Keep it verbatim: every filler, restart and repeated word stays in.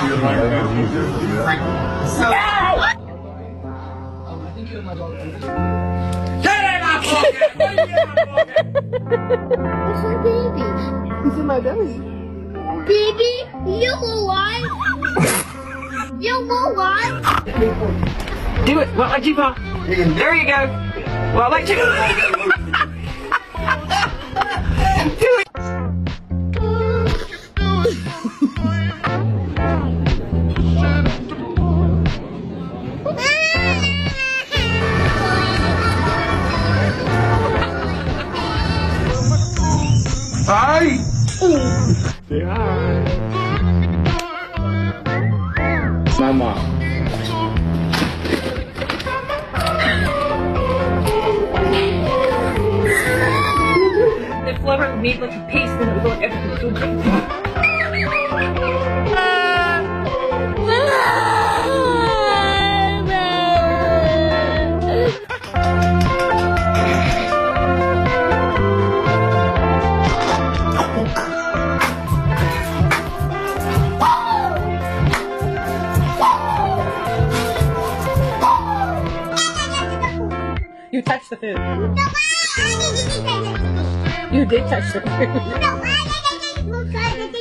So. Where's my baby? He's in my belly. Baby, you go on. You go on. Do it. Well, like you are. There you go. Well, like you. Do it. Hi. Say hi. My mom. The flour made like a paste and it was like everything so good. You touched the food. You did touch the food.